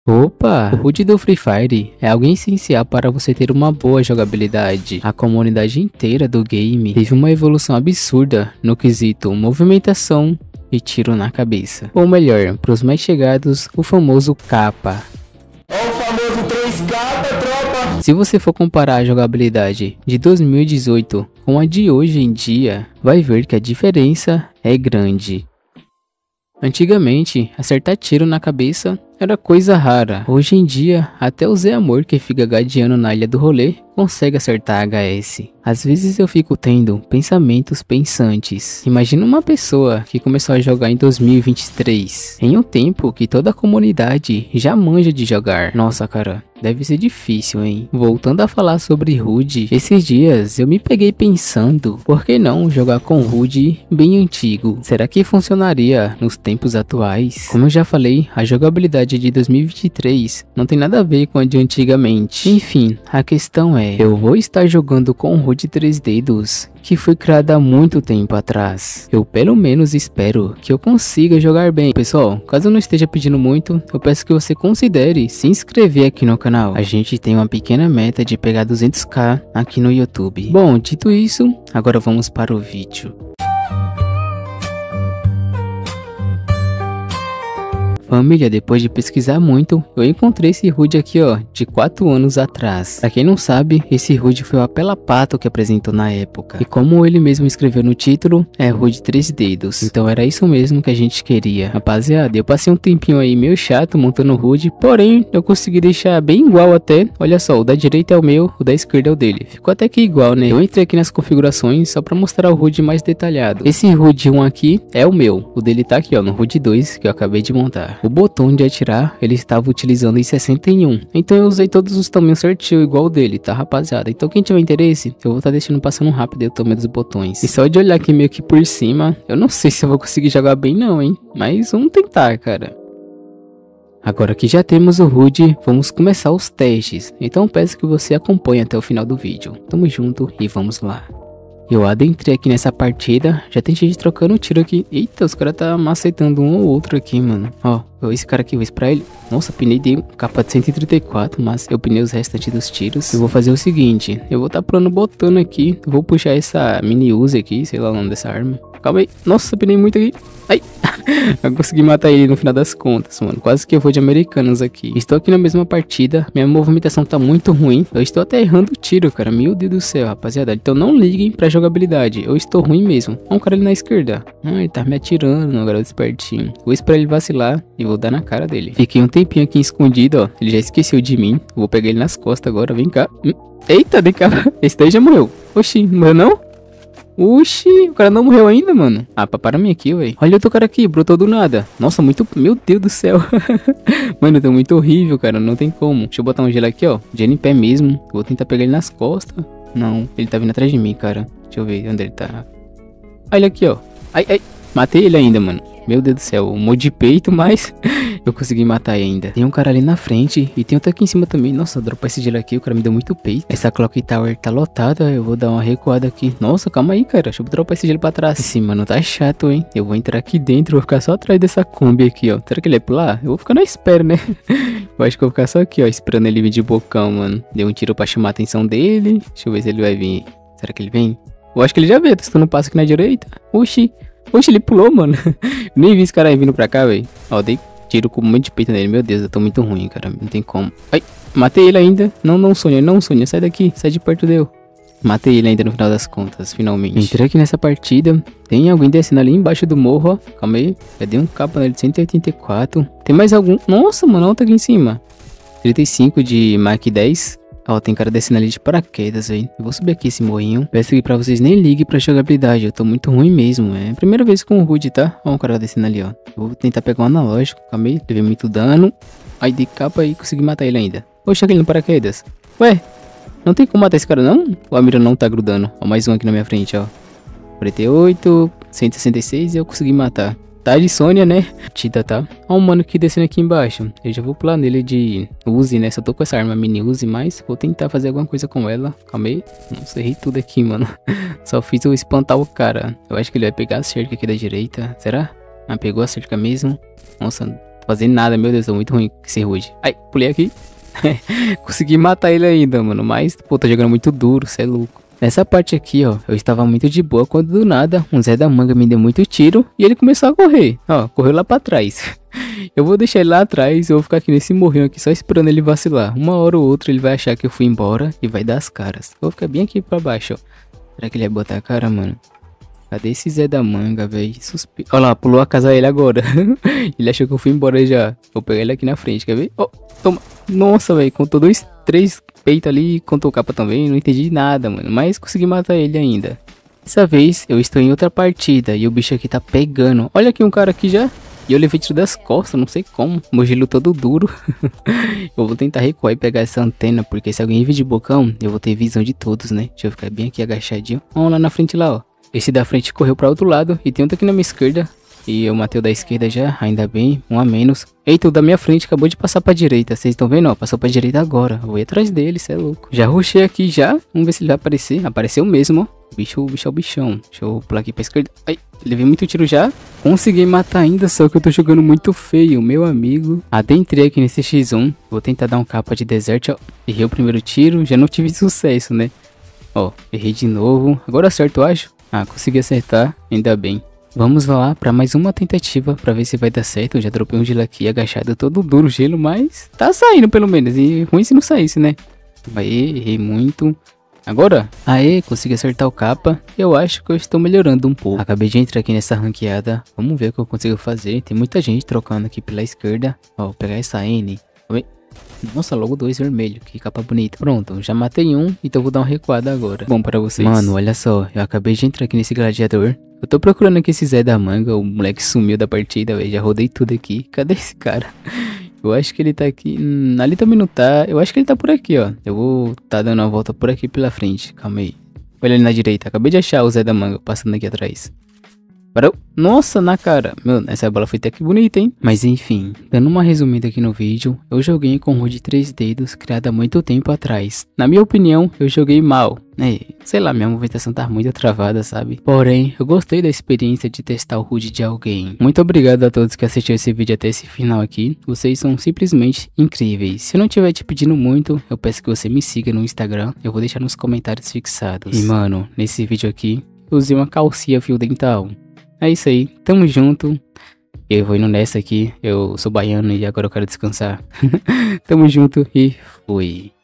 Opa, o HUD do Free Fire é algo essencial para você ter uma boa jogabilidade. A comunidade inteira do game teve uma evolução absurda no quesito movimentação e tiro na cabeça. Ou melhor, para os mais chegados, o famoso capa. É o famoso 3K, tropa! Se você for comparar a jogabilidade de 2018 com a de hoje em dia, vai ver que a diferença é grande. Antigamente, acertar tiro na cabeça era coisa rara. Hoje em dia, até o Zé Amor que fica gadeando na ilha do rolê consegue acertar HS. Às vezes eu fico tendo pensamentos pensantes. Imagina uma pessoa que começou a jogar em 2023, em um tempo que toda a comunidade já manja de jogar. Nossa, cara, deve ser difícil, hein? Voltando a falar sobre HUD, esses dias eu me peguei pensando, por que não jogar com HUD bem antigo? Será que funcionaria nos tempos atuais? Como eu já falei, a jogabilidade de 2023 não tem nada a ver com a de antigamente. Enfim, a questão é, eu vou estar jogando com HUD 3 dedos, que foi criada há muito tempo atrás. Eu pelo menos espero que eu consiga jogar bem. Pessoal, caso eu não esteja pedindo muito, eu peço que você considere se inscrever aqui no canal. A gente tem uma pequena meta de pegar 200k aqui no YouTube. Bom, dito isso, agora vamos para o vídeo. Família, depois de pesquisar muito, eu encontrei esse HUD aqui, ó, de 4 anos atrás. Pra quem não sabe, esse HUD foi o Apela Pato que apresentou na época. E como ele mesmo escreveu no título, é HUD 3 dedos. Então era isso mesmo que a gente queria. Rapaziada, eu passei um tempinho aí meio chato montando o HUD, porém eu consegui deixar bem igual até. Olha só, o da direita é o meu, o da esquerda é o dele. Ficou até que igual, né? Eu entrei aqui nas configurações só pra mostrar o HUD mais detalhado. Esse HUD 1 aqui é o meu. O dele tá aqui, ó, no HUD 2 que eu acabei de montar. O botão de atirar, ele estava utilizando em 61. Então eu usei todos os tamanhos certinho, igual o dele, tá, rapaziada? Então quem tiver interesse, eu vou estar deixando passando rápido o tamanho dos botões. E só de olhar aqui meio que por cima, eu não sei se eu vou conseguir jogar bem não, hein? Mas vamos tentar, cara. Agora que já temos o HUD, vamos começar os testes. Então peço que você acompanhe até o final do vídeo. Tamo junto e vamos lá. Eu adentrei aqui nessa partida, já tem gente trocando tiro aqui. Eita, os caras tá macetando um ou outro aqui, mano. Ó, esse cara aqui, vou esperar ele. Nossa, pinei de capa de 134, mas eu pinei os restantes dos tiros. Eu vou fazer o seguinte, eu vou tá botando aqui. Eu vou puxar essa mini Uzi aqui, sei lá o nome dessa arma. Calma aí. Nossa, pinei muito aqui. Ai, eu consegui matar ele no final das contas, mano. Quase que eu vou de americanos aqui. Estou aqui na mesma partida. Minha movimentação tá muito ruim. Eu estou até errando o tiro, cara. Meu Deus do céu, rapaziada. Então não liguem pra jogabilidade. Eu estou ruim mesmo. Olha um cara ali na esquerda. Ele tá me atirando, meu garoto espertinho. Vou esperar ele vacilar e vou dar na cara dele. Fiquei um tempinho aqui escondido, ó. Ele já esqueceu de mim. Vou pegar ele nas costas agora. Vem cá. Eita, vem cá. Esse daí já morreu. Oxi, não morreu não? Oxi, o cara não morreu ainda, mano. Ah, para mim aqui, velho. Olha outro cara aqui, brotou do nada. Nossa, muito... Meu Deus do céu. Mano, tá muito horrível, cara. Não tem como. Deixa eu botar um gelo aqui, ó. Gelo em pé mesmo. Vou tentar pegar ele nas costas. Não, ele tá vindo atrás de mim, cara. Deixa eu ver onde ele tá. Olha aqui, ó. Ai, ai. Matei ele ainda, mano. Meu Deus do céu. Um monte de peito, mas... eu consegui matar ainda. Tem um cara ali na frente e tem outro aqui em cima também. Nossa, dropar esse gelo aqui, o cara me deu muito peito. Essa Clock Tower tá lotada, eu vou dar uma recuada aqui. Nossa, calma aí, cara. Deixa eu dropar esse gelo pra trás. Esse mano tá chato, hein? Eu vou entrar aqui dentro, vou ficar só atrás dessa Kombi aqui, ó. Será que ele vai pular? Eu vou ficar na espera, né? Eu acho que eu vou ficar só aqui, ó, esperando ele vir de bocão, mano. Deu um tiro pra chamar a atenção dele. Deixa eu ver se ele vai vir. Será que ele vem? Eu acho que ele já veio, testando um passo aqui na direita. Oxi. Oxi, ele pulou, mano. Nem vi esse cara aí vindo pra cá, velho. Ó, dei tiro com um monte de peito nele. Meu Deus, eu tô muito ruim, cara. Não tem como. Ai, matei ele ainda. Não, Sônia, não, Sônia. Sai daqui, sai de perto dele. Matei ele ainda no final das contas, finalmente. Entrei aqui nessa partida. Tem alguém descendo ali embaixo do morro, ó. Calma aí. Já dei um capa nele de 184. Tem mais algum? Nossa, mano, outro aqui em cima. 35 de Mark 10. Ó, tem cara descendo ali de paraquedas, velho. Eu vou subir aqui esse morrinho. Peço que pra vocês nem liguem pra jogabilidade. Eu tô muito ruim mesmo, é a primeira vez com o HUD, tá? Ó, um cara descendo ali, ó. Eu vou tentar pegar um analógico. Calma aí, levei muito dano. Aí de capa aí, consegui matar ele ainda. Poxa, aquele no paraquedas. Ué, não tem como matar esse cara, não? O a mira não tá grudando. Ó, mais um aqui na minha frente, ó. 48, 166 e eu consegui matar. Tá de Sônia, né? Tita, tá? Ó, um mano que descendo aqui embaixo. Eu já vou pular nele de Uzi, né? Só tô com essa arma mini Uzi, mas vou tentar fazer alguma coisa com ela. Calma aí. Nossa, errei tudo aqui, mano. Só fiz eu espantar o cara. Eu acho que ele vai pegar a cerca aqui da direita. Será? Ah, pegou a cerca mesmo. Nossa, fazer nada. Meu Deus, tô muito ruim com esse Rude. Ai, pulei aqui. Consegui matar ele ainda, mano. Mas, pô, tá jogando muito duro, cê é louco. Nessa parte aqui, ó, eu estava muito de boa quando do nada um Zé da Manga me deu muito tiro e ele começou a correr. Ó, correu lá pra trás. Eu vou deixar ele lá atrás, eu vou ficar aqui nesse morrinho aqui só esperando ele vacilar. Uma hora ou outra ele vai achar que eu fui embora e vai dar as caras. Eu vou ficar bem aqui pra baixo, ó. Será que ele vai botar a cara, mano? Cadê esse Zé da Manga, velho? Olha lá, pulou a casa ele agora. Ele achou que eu fui embora já. Vou pegar ele aqui na frente, quer ver? Ó, toma. Nossa, velho, contou 2, 3 peitos ali, contou capa também. Não entendi nada, mano. Mas consegui matar ele ainda. Dessa vez, eu estou em outra partida e o bicho aqui tá pegando. Olha aqui um cara aqui já. E eu levei tiro das costas, não sei como. Meu gelo todo duro. Eu vou tentar recuar e pegar essa antena, porque se alguém vir de bocão, eu vou ter visão de todos, né? Deixa eu ficar bem aqui agachadinho. Vamos lá na frente lá, ó. Esse da frente correu para outro lado e tem outro aqui na minha esquerda. E eu matei o da esquerda já, ainda bem, um a menos. Eita, o da minha frente acabou de passar pra direita. Vocês estão vendo, ó? Passou pra direita agora. Eu vou ir atrás dele, cê é louco. Já rushei aqui já. Vamos ver se ele vai aparecer. Apareceu mesmo, ó. O bicho é o bichão. Deixa eu pular aqui pra esquerda. Ai, levei muito tiro já. Consegui matar ainda, só que eu tô jogando muito feio, meu amigo. Adentrei aqui nesse X1. Vou tentar dar um capa de deserto, ó. Errei o primeiro tiro, já não tive sucesso, né? Ó, errei de novo. Agora acerto, eu acho. Ah, consegui acertar, ainda bem. Vamos lá para mais uma tentativa para ver se vai dar certo. Eu já dropei um gelo aqui, agachado, todo duro o gelo, mas tá saindo pelo menos. E ruim se não saísse, né? Aê, errei muito. Agora, aê, consegui acertar o capa. Eu acho que eu estou melhorando um pouco. Acabei de entrar aqui nessa ranqueada. Vamos ver o que eu consigo fazer. Tem muita gente trocando aqui pela esquerda. Ó, vou pegar essa N. Nossa, logo 2 vermelho, que capa bonita. Pronto, já matei um, então vou dar uma recuada agora. Bom pra vocês. Mano, olha só, eu acabei de entrar aqui nesse gladiador. Eu tô procurando aqui esse Zé da Manga, o moleque sumiu da partida, velho. Já rodei tudo aqui. Cadê esse cara? Eu acho que ele tá aqui. Ali também não tá. Eu acho que ele tá por aqui, ó. Eu vou tá dando uma volta por aqui pela frente. Calma aí. Olha ali na direita. Acabei de achar o Zé da Manga passando aqui atrás. Parou. Nossa, na cara. Meu, essa bola foi até que bonita, hein? Mas enfim, dando uma resumida aqui no vídeo, eu joguei com HUD de 3 dedos, criado há muito tempo atrás. Na minha opinião, eu joguei mal. Sei lá, minha movimentação tá muito travada, sabe? Porém, eu gostei da experiência de testar o HUD de alguém. Muito obrigado a todos que assistiram esse vídeo até esse final aqui. Vocês são simplesmente incríveis. Se eu não estiver te pedindo muito, eu peço que você me siga no Instagram. Eu vou deixar nos comentários fixados. E mano, nesse vídeo aqui, eu usei uma calcinha fio dental. É isso aí, tamo junto. Eu vou indo nessa aqui, eu sou baiano e agora eu quero descansar. Tamo junto e fui.